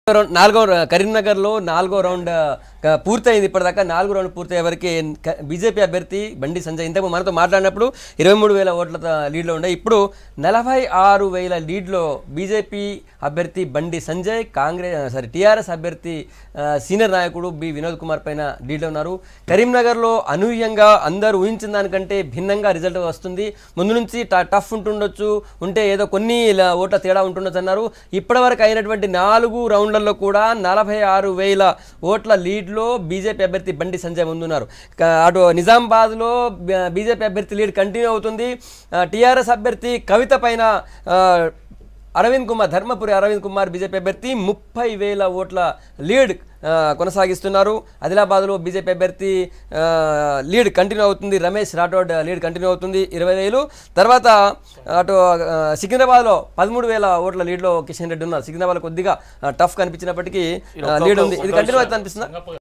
నాలుగో కరీంనగర్లో 4వ రౌండ్ పూర్తయింది. ఇప్పటిదాకా 4వ రౌండ్ పూర్తయ్యే వరకు బీజేపీ అభ్యర్థి బండి సంజయ్ ఇంతకు మనతో మాట్లాడినప్పుడు 23,000 ఓట్ల లీడ్లో ఉండే, ఇప్పుడు 46,000 లీడ్లో బీజేపీ అభ్యర్థి బండి సంజయ్ టీఆర్ఎస్ అభ్యర్థి సీనియర్ నాయకుడు బి వినోద్ కుమార్ పైన లీడ్లో ఉన్నారు. కరీంనగర్లో అనూహ్యంగా అందరూ ఊహించిన దానికంటే భిన్నంగా రిజల్ట్ వస్తుంది. ముందు నుంచి టఫ్ ఉంటుండొచ్చు, ఉంటే ఏదో కొన్ని ఓట్ల తేడా ఉంటుండొచ్చు అన్నారు. ఇప్పటివరకు అయినటువంటి 4 రౌండ్లలో కూడా 46,000 ఓట్ల లీడ్లో బీజేపీ అభ్యర్థి బండి సంజయ్ ముందున్నారు. అటు నిజామాబాద్లో బీజేపీ అభ్యర్థి లీడ్ కంటిన్యూ అవుతుంది. టీఆర్ఎస్ అభ్యర్థి కవిత పైన ధర్మపురి అరవింద్ కుమార్ బీజేపీ అభ్యర్థి 30,000 ఓట్ల లీడ్ కొనసాగిస్తున్నారు. ఆదిలాబాద్లో బీజేపీ అభ్యర్థి లీడ్ కంటిన్యూ అవుతుంది. రమేష్ రాఠోడ్ లీడ్ కంటిన్యూ అవుతుంది 20,000. తర్వాత అటు సికింద్రాబాద్లో 13,000 ఓట్ల లీడ్లో కిషన్ రెడ్డి ఉన్నారు. సికింద్రాబాద్ కొద్దిగా టఫ్ కనిపించినప్పటికీ లీడ్ ఉంది. ఇది కంటిన్యూ అవుతుంది అనిపిస్తుందా?